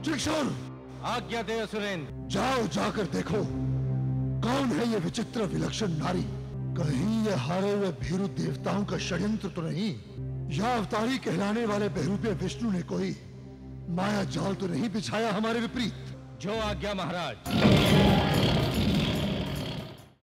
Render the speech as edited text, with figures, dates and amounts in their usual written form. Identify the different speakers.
Speaker 1: त्रिशूल!
Speaker 2: आज्ञा दे असुरेंद्र।
Speaker 1: जाओ, जाकर देखो कौन है ये विचित्र विलक्षण नारी। कहीं ये हारे हुए भीरू देवताओं का षड्यंत्र तो नहीं, या अवतारी कहलाने वाले बहरूपे विष्णु ने कोई माया जाल तो नहीं बिछाया हमारे विपरीत।
Speaker 2: जो आज्ञा महाराज।